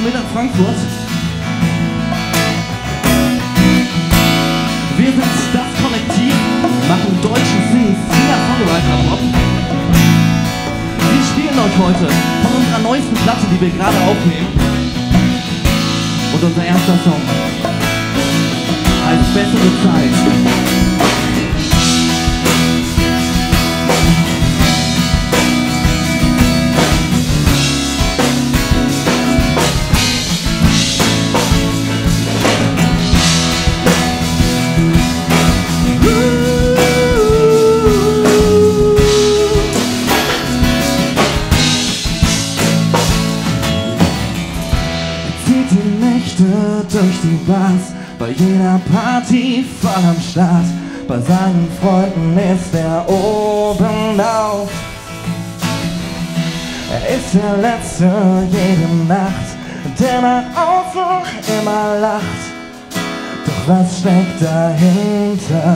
mit nach Frankfurt. Wir sind das Kollektiv, machen deutschen Singer-Songwriter-Pop. Wir spielen euch heute von unserer neuesten Platte, die wir gerade aufnehmen. Und unser erster Song heißt Bessere Zeit. Durch die Bars, bei jeder Party voll am Start. Bei seinen Freunden ist er oben auf. Er ist der Letzte jede Nacht, der nach außen immer lacht. Doch was steckt dahinter?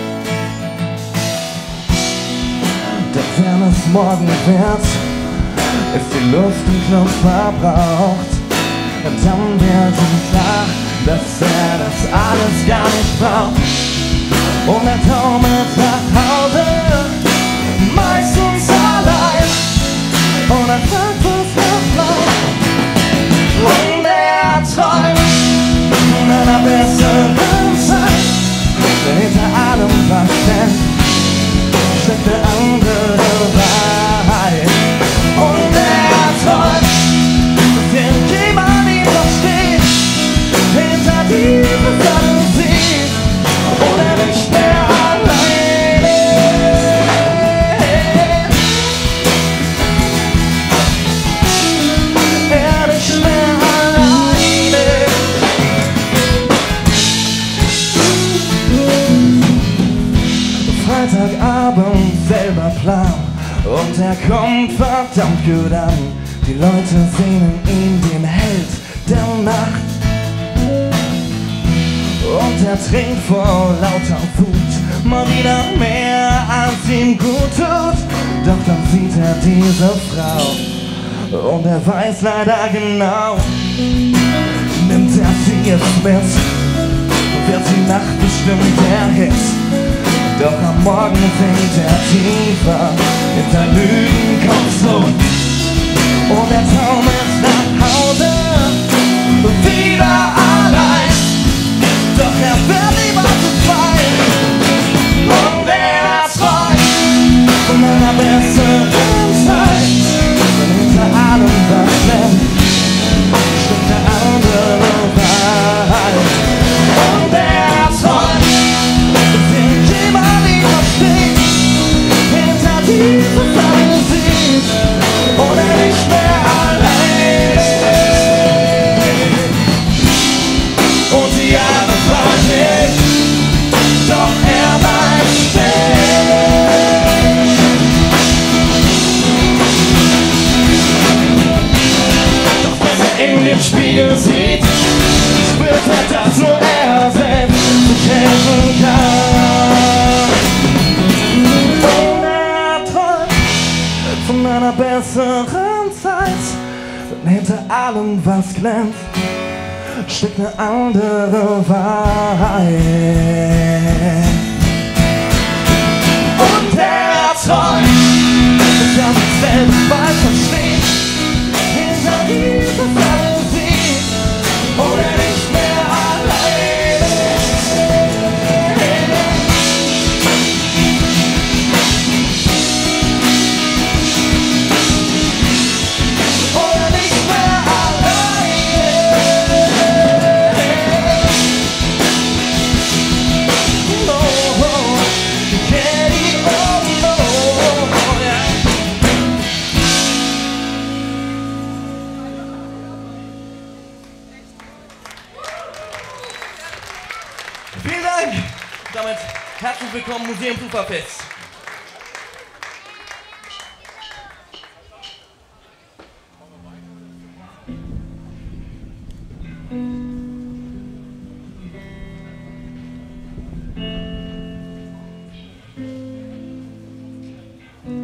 Doch wenn es morgen wird, ist die Luft im Club verbraucht. Und dann wird ihm klar, dass er das alles gar nicht braucht. Und er taumelt nach Hause, meistens allein. Und er fragt, was noch bleibt. Und er träumt von einer besseren Zeit. Hinter allem, was kennt, steckt eine andere Wahrheit. Und er träumt, dass irgendjemand hinter die Sonne sieht und er nicht mehr alleine. Er nicht mehr alleine. Freitagabend, selber Plan und er kommt verdammt gut an. Die Leute sehnen ihn den Held der Nacht. Und er trinkt vor lauter Wut mal wieder mehr, als ihm gut tut. Doch dann sieht er diese Frau und er weiß leider genau, nimmt er sie jetzt mit, wird die Nacht bestimmt der Hit. Doch am Morgen sinkt er tiefer in sein Lügenkonstrukt. Und er taumelt nach Hause, wieder allein. Doch er wird lieber zu zweit. Und er träumt von einer besseren Zeit. Und hinter allem, was brennt, steckt eine andere Wahrheit. Und er träumt, dass irgendjemand ihn versteht, hinter dieser Sonne sieht und er nicht mehr allein ist. Und die Jahre vergehen, doch er bleibt stehen. Doch wenn er in den Spiegel sieht, spürt er, dass nur er selbst sich helfen kann. Und er träumt von einer besseren Zeit, denn hinter allem, was glänzt, steckt eine andere Wahrheit. Und er träumt, dass er sich selbst bald versteht, hinter dieser Sonne sieht und er nicht mehr alleine ist. Und er nicht mehr alleine. Vielen Dank! Damit herzlich willkommen Museum Pufferfest.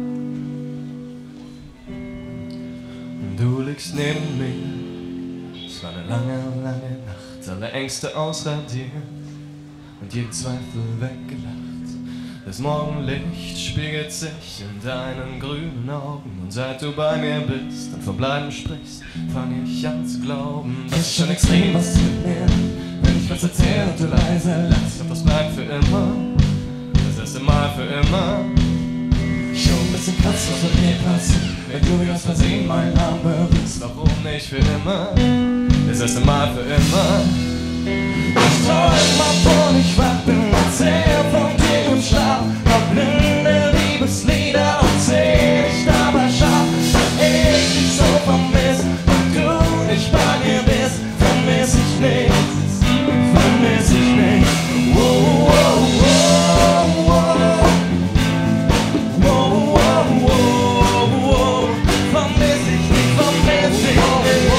Du liegst neben mir, Es war eine lange, lange Nacht, alle Ängste ausradiert und jeden Zweifel weggelacht. Das Morgenlicht spiegelt sich in deinen grünen Augen. Und seit du bei mir bist und vom Bleiben sprichst, fang ich an zu glauben. Das ist schon extrem, was du mit mir, wenn ich was erzähle und du leise lachst. Ich hoffe, das bleibt für immer, das erste Mal für immer. Schon ein bisschen krass, was mit mir passiert, wenn du mir aus Versehen meinen Arm berührst. Warum nicht für immer, das erste Mal für immer. Ich träum, obwohl ich wach bin, erzähl von dir im Schlaf. Hab blinde Liebeslieder und seh dich dabei scharf. Weil ich dich so vermiss, wenn du nicht bei mir bist, vermiss ich nichts, vermiss ich nichts. Wow, wow, wow, wow. Wow, wow, wow, wow. Vermiss ich nicht, vermiss ich nicht.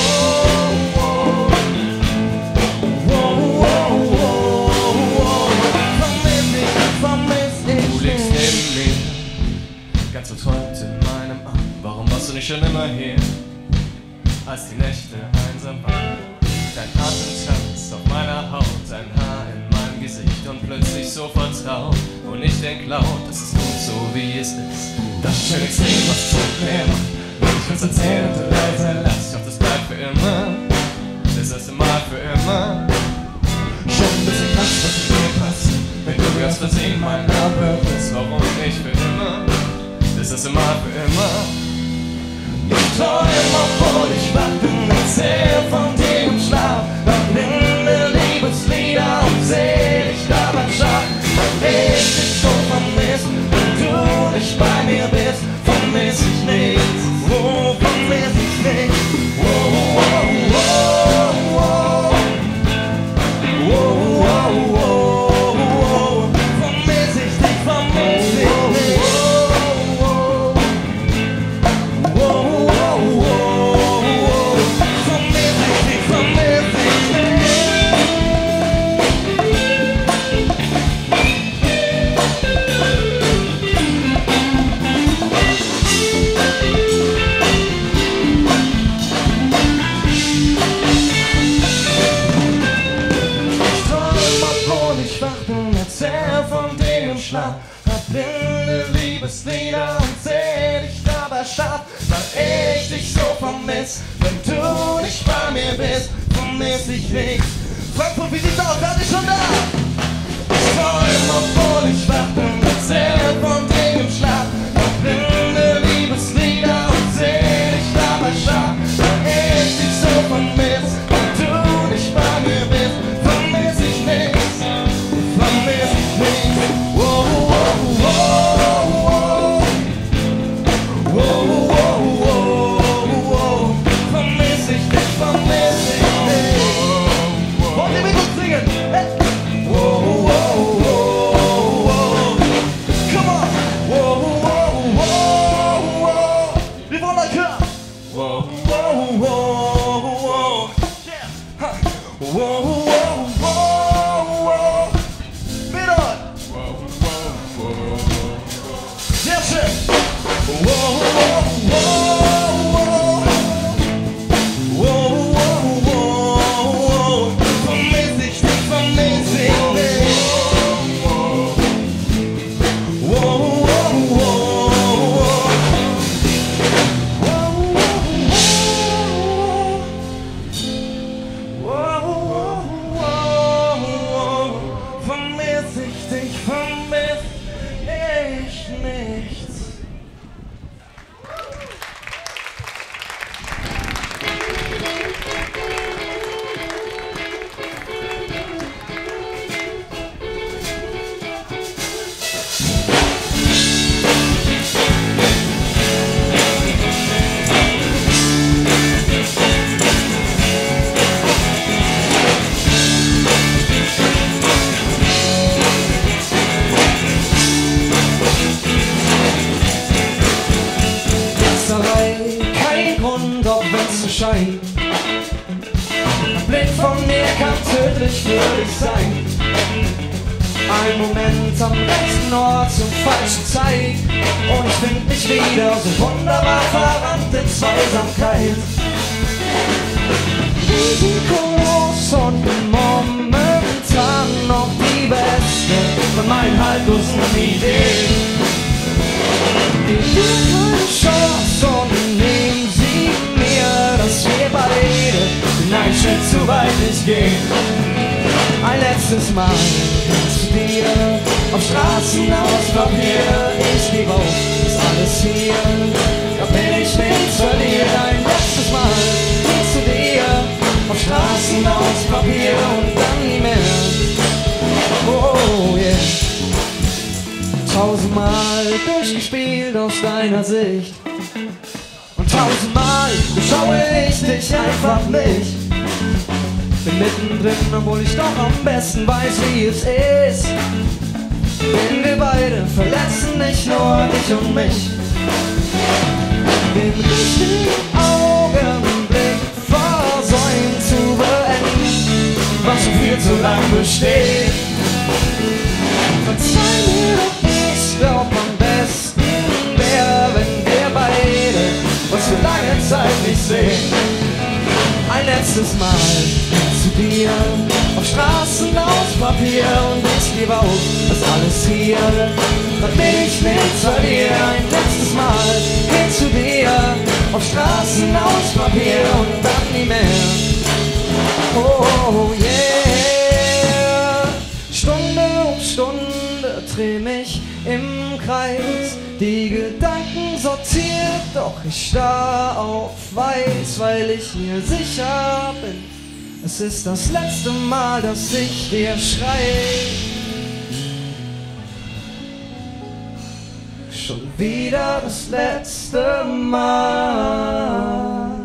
Verträumt in meinem Arm. Warum warst du nicht schon immer hier, als die Nächte einsam waren? Dein Atem tanzt auf meiner Haut, dein Haar in meinem Gesicht und plötzlich so vertraut. Und ich denk laut, das ist gut so wie es ist. Das ist schön extrem, was du mit mir machst. Wenn ich was erzähle und du leise lachst, ich hoffe, das bleibt für immer, das erste Mal für immer. Schon ein bisschen krass, was mit mir passiert, wenn du mir aus Versehen meinen Namen berührst. Warum nicht für immer? Das erste Mal für immer. Ich träum, obwohl ich wach bin, erzähl von dir im Schlaf. Hab blinde Liebeslieder und seh dich dabei scharf. Weil ich dich so vermiss, wenn du nicht bei mir bist, vermiss ich nichts. Oh, vermiss ich nichts. Oh, oh, oh, oh, oh. Oh, oh, oh, oh. Vermiss ich dich, vermiss ich nicht. Von dir im Schlaf, hab blinde Liebeslieder und seh dich dabei scharf. Weil ich dich so vermiss, wenn du nicht bei mir bist, vermiss ich nichts. Frankfurt, wie sieht's aus? Seid ihr schon da? Ich träum, obwohl ich wach bin, erzähl von dir im Schlaf. Hab blinde Liebeslieder und seh dich dabei scharf. Weil ich dich so vermiss, wenn du nicht bei mir bist, vermiss ich nichts. Vermiss ich nichts. Wow, wow, wow, wow. Wow, wow, wow, wow. Vermiss ich nicht, vermiss ich nicht. Wollt ihr mit uns singen? Hey. Wow, wow, wow, wow. Come on. Wow, wow, wow, wow. Wir wollen euch hören. Wow, wow, wow, wow. Yeah. Ha. Wow, wow, wow, wow. Sehr schön! Wow, wow, wow, wow. Wow, wow, wow, wow. Vermiss ich dich, vermiss ich nicht. Wow, wow, wow. Wow, wow, wow. Vermiss ich dich, vermiss ich nichts. Schein. Ein Blick von mir kann tödlich für dich sein. Ein Moment am rechten Ort zur falschen Zeit und ich find mich wieder so wunderbar verrannt in Zweisamkeit. risikolos und momentan noch die beste von meinen haltlosen Ideen. Gebt ihr keine Chance und nehmen Sie mir, dass wir beide den einen Schritt zu weit nicht gehen. Ein letztes Mal zu dir auf Straßen aus Papier. Ich gebe auf, ist alles hier, da will ich nichts verlieren. Ein letztes Mal zu dir auf Straßen aus Papier und dann nie mehr. Oh yeah. 1000-mal durchgespielt aus deiner Sicht und 1000-mal beschaue ich dich einfach nicht. Bin mittendrin, obwohl ich doch am besten weiß, wie es ist. Denn wir beide verletzen nicht nur dich und mich. Den richtigen Augenblick versäumt zu beenden, was schon viel zu lang besteht. Verzeih mir doch, ich glaub am besten wäre, wenn wir beide uns für lange Zeit nicht sehen. Ein letztes Mal zu dir auf Straßen aus Papier und ich gebe auf, das alles hier, dann will ich nichts verlieren. Ein letztes Mal hin zu dir auf Straßen aus Papier und dann nie mehr. Oh yeah. Stunde um Stunde dreh mich im Kreis, die Gedanken sortiert, doch ich starr auf weiß, weil ich mir sicher bin, es ist das letzte Mal, dass ich dir schreie. Schon wieder das letzte Mal.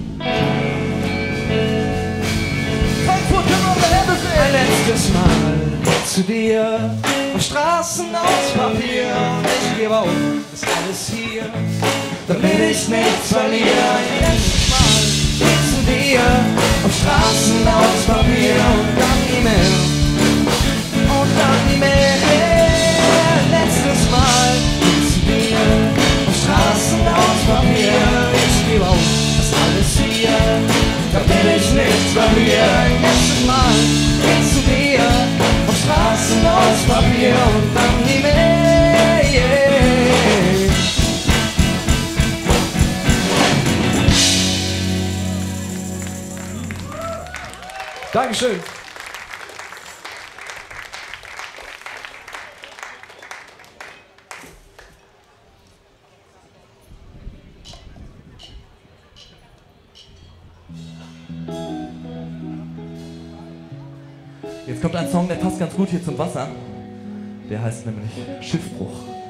Ein letztes Mal zu dir auf Straßen aus Papier und ich gebe auf, ist alles hier, da will ich nichts verlieren. Ein letztes Mal zu dir auf Straßen aus Papier und dann nie mehr. Und dann nie mehr. Ein letztes Mal zu dir auf Straßen aus Papier. Ich gebe auf, ist alles hier, da will ich nichts verlieren. Ein letztes Mal zu dir auf Straßen aus Papier und dann nie mehr. Yeah. Dankeschön. Jetzt kommt ein Song, der passt ganz gut hier zum Wasser. Der heißt nämlich Schiffbruch.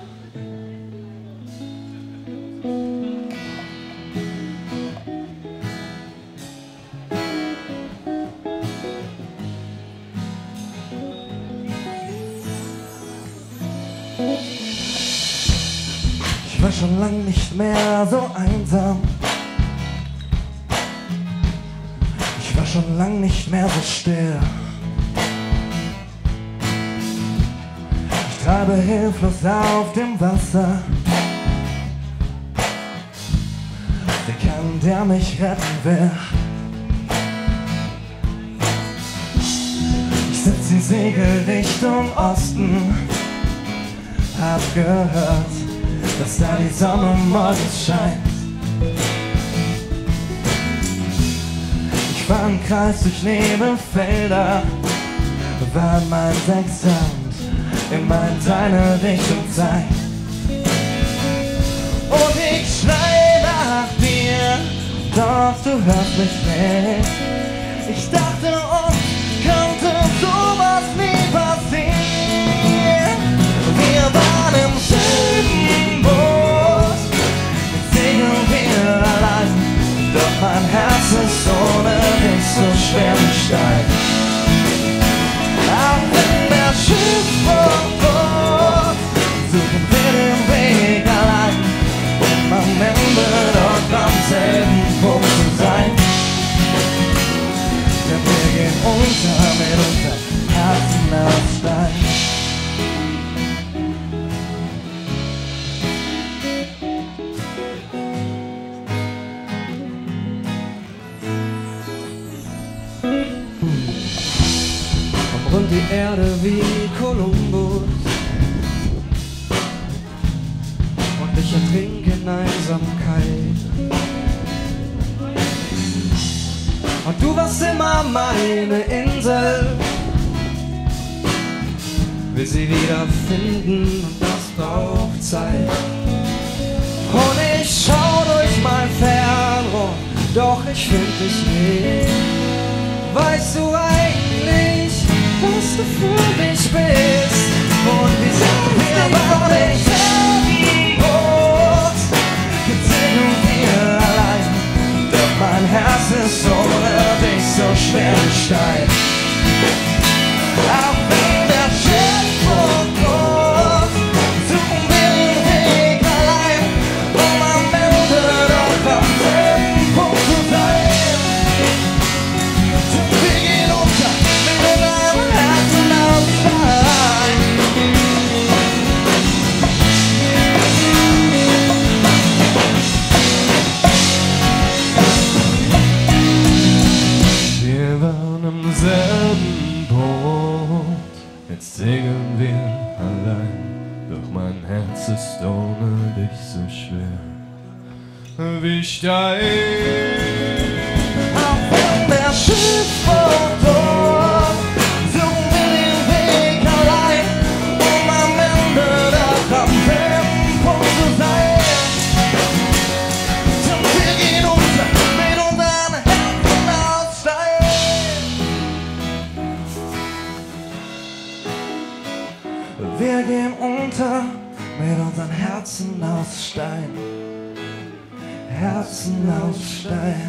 Ich war schon lang nicht mehr so einsam. Ich war schon lang nicht mehr so still. Ich treibe hilflos auf dem Wasser. Wer kann, der mich retten will? Ich setz die Segel Richtung Osten. Hab gehört, dass da die Sonne morgens scheint. Ich fahr im Kreis durch Nebelfelder, weil mein Sechshand immer in deine Richtung zeigt. Und ich schrei nach dir, doch du hörst mich nicht. Ich dachte, uns könnte sowas nie passieren. Wir waren im selben Boot, jetzt segeln wir allein. Doch mein Herz ist ohne dich so schwer wie Stein. Auch wenn der Schiffbruch droht, suchen wir den Weg allein, um am Ende doch am selben Punkt zu sein. Denn wir gehen die Erde wie Kolumbus und ich ertrinke in Einsamkeit. Und du warst immer meine Insel, will sie wiederfinden und das braucht Zeit. Und ich schau durch mein Fernrohr, doch ich find dich nicht. Weißt du eigentlich, was du für mich bist? Und wie sind wir beide Ort? Jetzt sind wir allein, doch mein Herz ist ohne dich so schwer wie Stein. Auch wenn der Schiff kommt, suchen wir den Weg allein, um am Ende doch am selben Punkt zu sein. Wir gehen unter mit unserem Herzen aus Stein. Wir waren am selben Boot, jetzt segeln wir allein, doch mein Herz ist ohne dich so schwer wie Stein. Auch wenn der Schiff dort, suchen wir den Weg allein, um am Ende doch am selben Punkt zu sein. Und wir gehen unter mit unseren Herzen aus Stein. Wir gehen unter mit unseren Herzen aus Stein. Herzen aus Stein.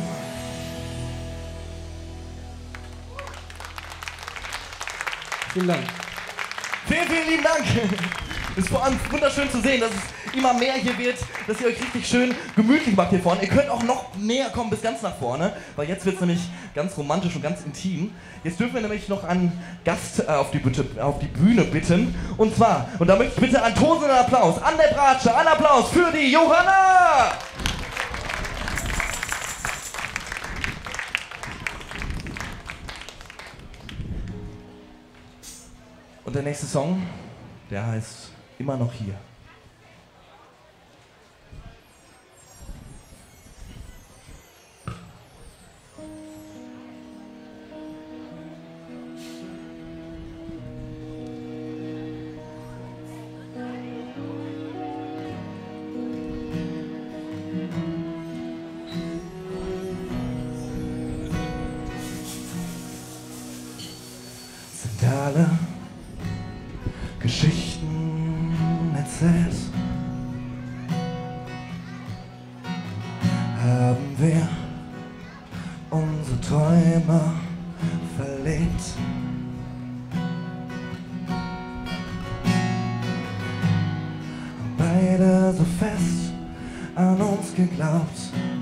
Vielen Dank. Vielen, vielen lieben Dank. Es ist vor allem wunderschön zu sehen, dass es immer mehr hier wird, dass ihr euch richtig schön gemütlich macht hier vorne. Ihr könnt auch noch näher kommen bis ganz nach vorne, weil jetzt wird es nämlich ganz romantisch und ganz intim. Jetzt dürfen wir nämlich noch einen Gast auf die Bühne bitten. Und zwar, und da möchte ich bitte einen tosenden Applaus an der Bratsche, einen Applaus für die Johanna! Und der nächste Song, der heißt Immer noch hier. Sind alle Geschichten erzählt? Haben wir unsere Träume verlebt? Beide so fest an uns geglaubt.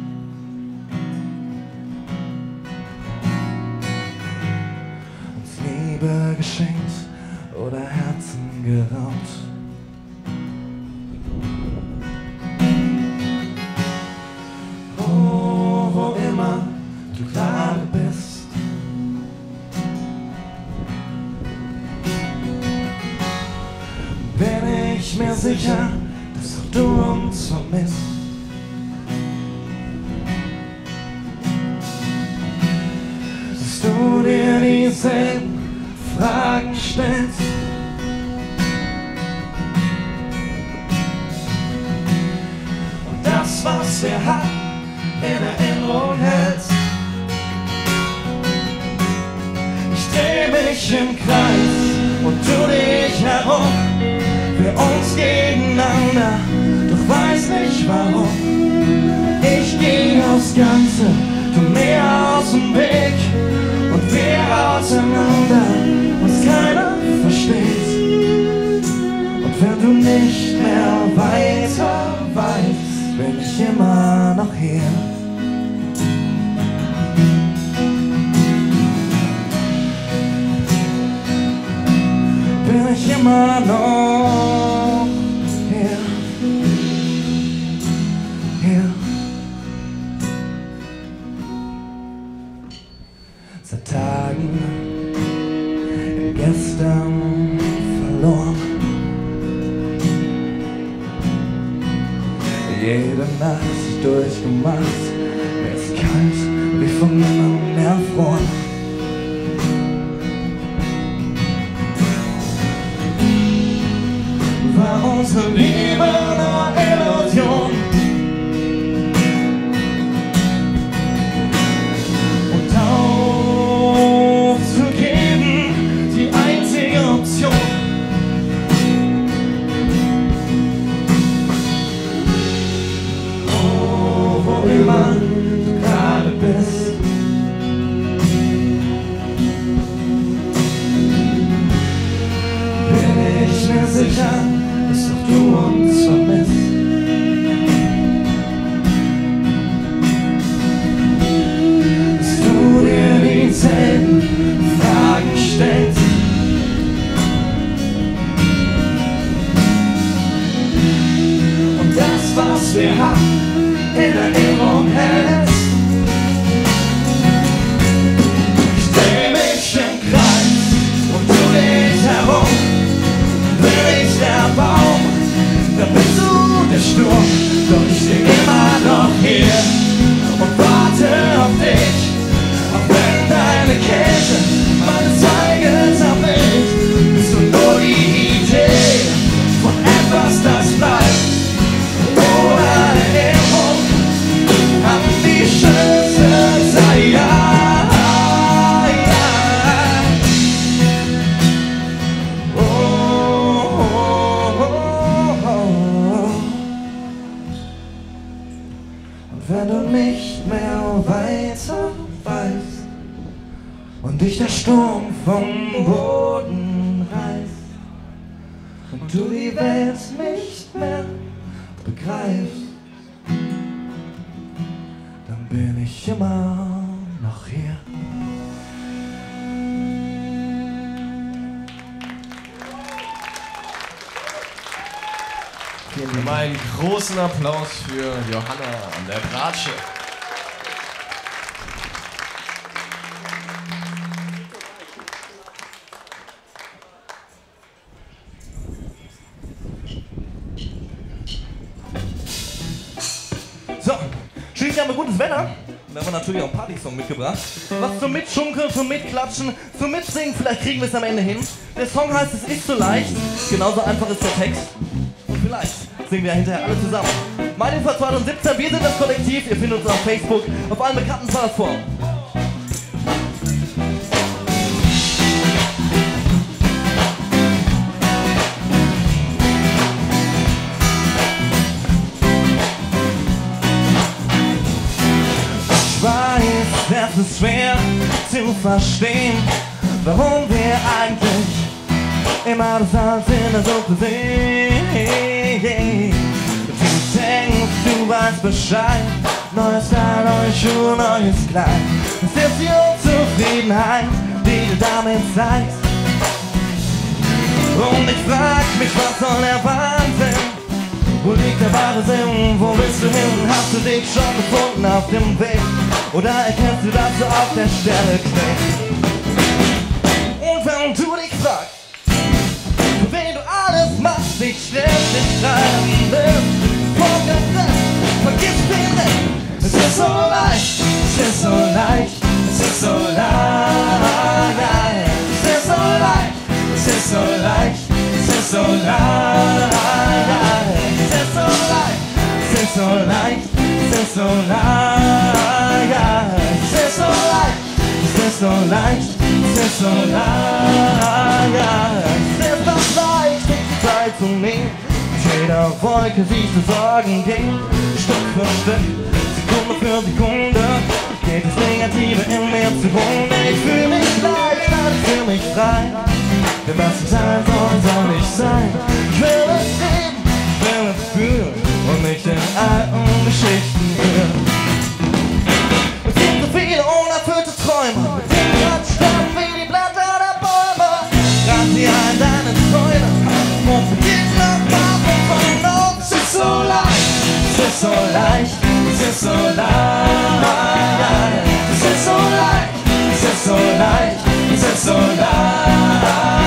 Uns Liebe geschenkt oder Herzen geraubt. Oh, wo immer du gerade bist, bin ich mir sicher, dass auch du uns vermisst. Dass du dir dieselben Fragen stellst. Und das, was wir hatten, in Erinnerung hältst. Ich dreh mich im Kreis und du dich herum. Wir uns gegeneinander, doch weiß nicht warum. Ich geh aufs Ganze, du mir aus dem Weg. Und wir auseinander, was keiner versteht. Und wenn du nicht mehr weiter weißt, bin ich immer noch hier. Bin ich immer noch hier. Hier. Seit Tagen gestern verloren. Jede Nacht durchgemacht, mir ist kalt wie von niemandem erfroren. War unsere Liebe nur Illusion? Und aufzugeben, die einzige Option. Wo immer du gerade bist, bin ich mir sicher, dass auch du uns vermisst. Dass du dir dieselben Fragen stellst. Und das, was wir hatten, in Erinnerung hältst. Ich dreh mich im Kreis und du dich herum. Bin ich der Baum, dann bist du der Sturm. Doch ich steh immer noch hier und warte auf dich. Auch wenn deine Kälte meine Zweige sammelt, bist du nur die Idee von etwas, das bleibt. Ohne Erinnerung an die schönste Zeit. Oh, oh, oh, oh. Und wenn du nicht mehr weiter weißt und dich der Sturm vom Boden reißt und du die Welt nicht mehr begreifst, dann bin ich immer noch hier. Mal einen großen Applaus für Johanna an der Bratsche. So, schließlich haben wir gutes Wetter. Da haben wir natürlich auch einen Partysong mitgebracht. Was zum Mitschunkeln, zum Mitklatschen, zum Mitsingen, vielleicht kriegen wir es am Ende hin. Der Song heißt Es ist so leicht, genauso einfach ist der Text. Und vielleicht singen wir hinterher alle zusammen. Mein Info 2017, wir sind das Kollektiv, ihr findet uns auf Facebook, auf allen bekannten Plattformen. Ich weiß, es ist schwer zu verstehen, warum wir eigentlich immer das Salz in der Suppe sehen. Du denkst, du weißt Bescheid, neues Jahr, neue Schuhe, neues Kleid. Es ist die Unzufriedenheit, die du damit zeigst. Und ich frag mich, was soll der Wahnsinn? Wo liegt der wahre Sinn? Wo bist du hin? Hast du dich schon gefunden auf dem Weg? Oder erkennst du, dass du auf der Stelle knickst? Und wenn du dich fragst, für wen du alles machst, nicht ständig schreiben willst, vergiss den Rest. Es ist so leicht, es ist so leicht, es ist so leicht. Es ist so leicht, es ist so leicht, es ist so leicht. Es ist so leicht, es ist so leicht, es ist so leicht. Es ist so leicht, es ist so leicht, es ist so leicht. Es ist doch leicht, die Zeit zu nehmen. Jeder Wolke siehst du Sorgen gehen. Stück für Stück, Sekunde für Sekunde geht das Negative in mir zugrunde. Ich fühl mich leicht, ich fühl mich frei. Denn was ich sein soll, soll ich sein. Ich will es sehen, ich will es fühlen und nicht in alten Geschichten hören. Es gibt so viele unerfüllte Träume, mit denen Gott sterben wie die Blätter der Bäume. Trag sie ein, deine Träume und beginn nochmal von vorne. Es ist so leicht, es ist so leicht, es ist so leicht. Es ist so leicht, es ist so leicht, es ist so leicht.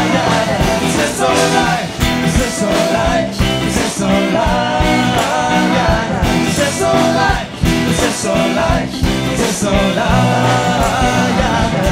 leicht, es ist so leicht, es ist so leicht, ja, ja. Es ist so leicht, es ist so leicht, es ist so leicht, ja, ja.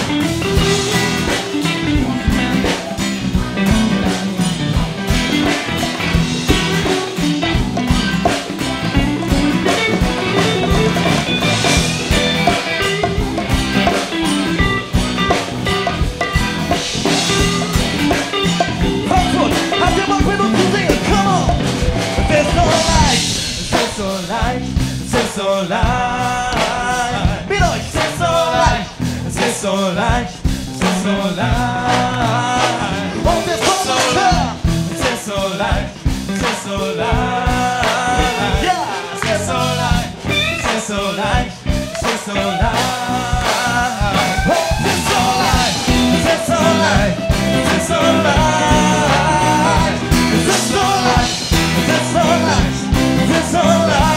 So leicht, mit euch, es ist so leicht, es ist so leicht, es ist so leicht. Und es kommt so leicht, es ist so leicht, es ist so leicht. Ja, es ist so leicht, es ist so leicht, es ist so leicht. Es ist so leicht, es ist so leicht, es ist so leicht. Es ist so leicht, es ist so leicht, es ist so leicht.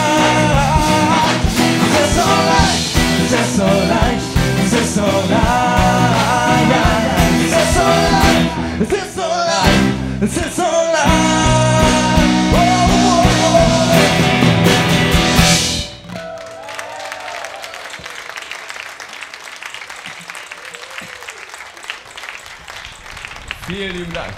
Es ist so leicht, es ist so leicht, ja, ja. Es ist so leicht, es ist so leicht, es ist so leicht. Oh, oh, oh. Vielen lieben Dank.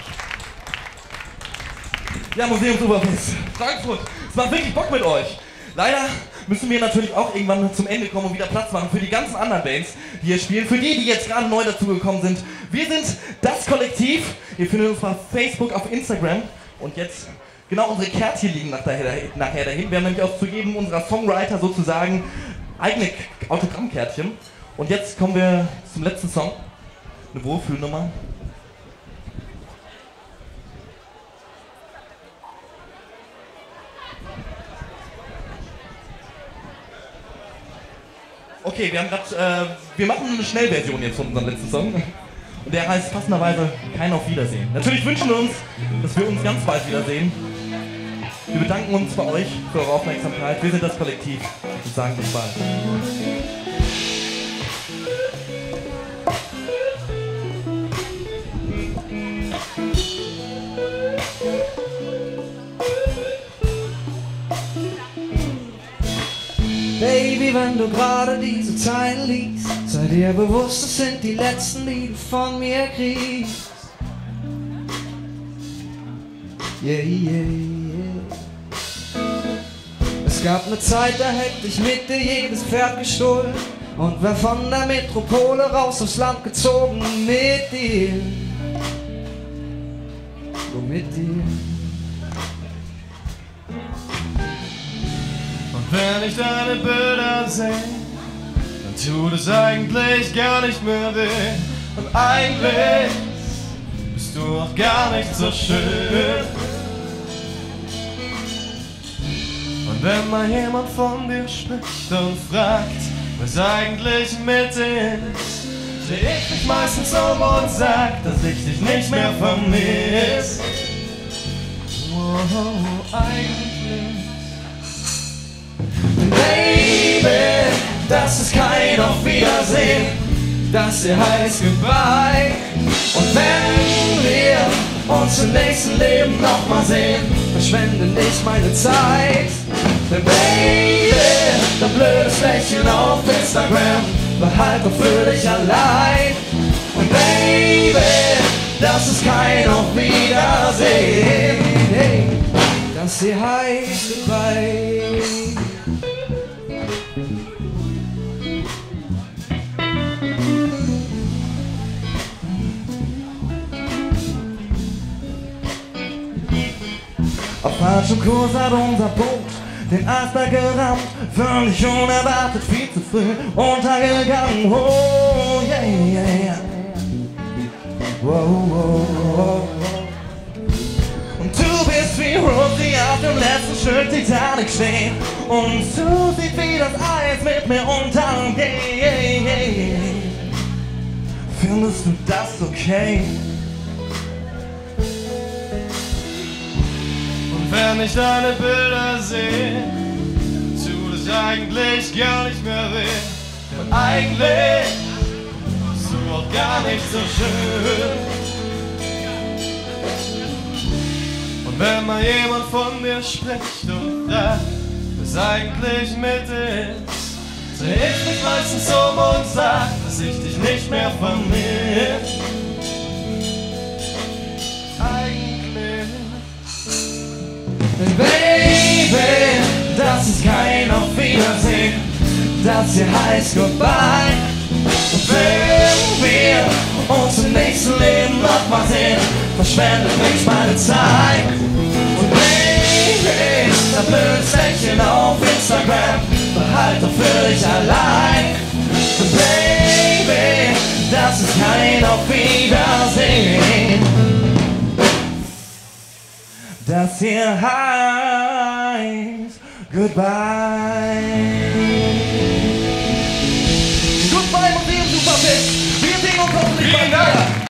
Ja, Museumsoberfest Frankfurt, es macht wirklich Bock mit euch. Leider müssen wir natürlich auch irgendwann zum Ende kommen und wieder Platz machen für die ganzen anderen Bands, die hier spielen. Für die, die jetzt gerade neu dazugekommen sind. Wir sind das Kollektiv. Ihr findet uns auf Facebook, auf Instagram. Und jetzt, genau, unsere Kärtchen liegen nachher dahin. Wir haben nämlich auch zu jedem unserer Songwriter sozusagen eigene Autogrammkärtchen. Und jetzt kommen wir zum letzten Song. Eine Wohlfühlnummer. Okay, wir machen eine Schnellversion jetzt von unserem letzten Song. Und der heißt passenderweise Kein Auf Wiedersehen. Natürlich wünschen wir uns, dass wir uns ganz bald wiedersehen. Wir bedanken uns bei euch für eure Aufmerksamkeit. Wir sind das Kollektiv und sagen bis bald. Baby, wenn du gerade diese Zeilen liest, sei dir bewusst, es sind die letzten, die du von mir kriegst. Yeah, yeah, yeah. Es gab eine Zeit, da hätte ich mit dir jedes Pferd gestohlen und wär von der Metropole raus aufs Land gezogen mit dir. So mit dir. Wenn ich deine Bilder sehe, dann tut es eigentlich gar nicht mehr weh. Und eigentlich bist du auch gar nicht so schön. Und wenn mal jemand von dir spricht und fragt, was eigentlich mit dir ist, dreh ich mich meistens um und sag, dass ich dich nicht mehr vermiss. Oh, eigentlich. Baby, das ist kein Auf Wiedersehen, das hier heißt Goodbye. Und wenn wir uns im nächsten Leben nochmal sehen, verschwende nicht meine Zeit. Denn Baby, dein blödes Lächeln auf Instagram behalt doch für dich allein. Und Baby, das ist kein Auf Wiedersehen, hey, das hier heißt Goodbye. Auf falschem Kurs hat unser Boot den Eisberg gerammt, völlig unerwartet, viel zu früh untergegangen. Oh, yeah, yeah, yeah. Wow, wow, wow. Und du bist wie Rosie auf dem letzten Stück Titanic stehen und du siehst, wie das Eis mit mir untergeht. Findest du das okay? Wenn ich deine Bilder sehe, tut es eigentlich gar nicht mehr weh. Und eigentlich bist du auch gar nicht so schön. Wenn mal jemand von dir spricht und fragt, was eigentlich mit dir ist, dreh ich mich meistens um und sag, dass ich dich nicht mehr vermiss. Eigentlich. Baby, das ist kein Auf Wiedersehen, das hier heißt Goodbye. Und wenn wir uns im nächsten Leben nochmal sehen, verschwende nicht meine Zeit. Und Baby, das blödes Lächeln auf Instagram behalte für dich allein. Und Baby, das ist kein Auf Wiedersehen, das hier heißt Goodbye.